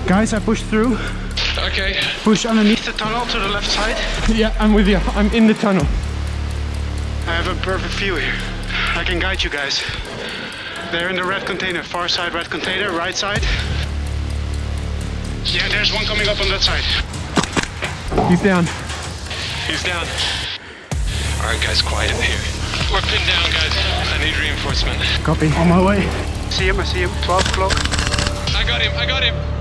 Guys, I pushed through. Okay. Push underneath the tunnel to the left side. Yeah, I'm with you. I'm in the tunnel. I have a perfect view here. I can guide you guys. They're in the red container, far side red container, right side. Yeah, there's one coming up on that side. He's down. He's down. Alright guys, quiet in here. We're pinned down, guys. I need reinforcement. Copy. On my way. See him, I see him. 12 o'clock. I got him, I got him.